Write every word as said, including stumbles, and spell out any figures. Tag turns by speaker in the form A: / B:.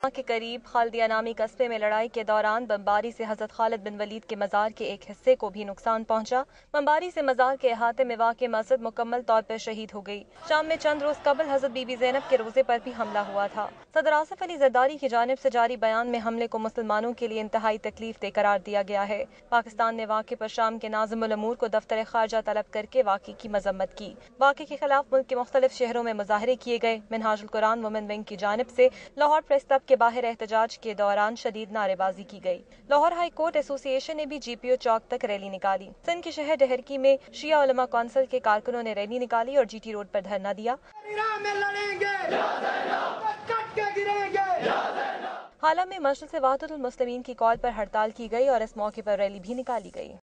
A: के करीब खालदिया नामी कस्बे में लड़ाई के दौरान बमबारी से हजरत खालिद बिन वलीद के मजार के एक हिस्से को भी नुकसान पहुंचा। बमबारी से मजार के अहाते में वाक़े मस्जिद मुकम्मल तौर पर शहीद हो गई। शाम में चंद रोज कबल हजरत बीबी ज़ैनब के रोजे पर भी हमला हुआ था। सदर आसिफ अली जरदारी की जानिब से जारी बयान में हमले को मुसलमानों के लिए इंतहाई तकलीफ दे करार दिया गया है। पाकिस्तान ने वाक़े पर शाम के नाज़िमुल अमूर को दफ्तर खारजा तलब करके वाक़े की मजम्मत की। वाक़े के खिलाफ मुल्क के मुख्तलिफ शहरों में मुजाहरे किए गए। मिनहाजुल कुरान वुमेन विंग की जानिब से लाहौर प्रेस क्लब के बाहर एहतजाज के दौरान शदीद नारेबाजी की गई। लाहौर हाई कोर्ट एसोसिएशन ने भी जी पी ओ चौक तक रैली निकाली। सिंध के शहर डहरकी में शिया उलमा कौंसिल के कारकुनों ने रैली निकाली और जी टी रोड पर धरना दिया। हाल में मजलिस वहदतुल मुस्लिमीन की कॉल पर हड़ताल की गई और इस मौके पर रैली भी निकाली गई।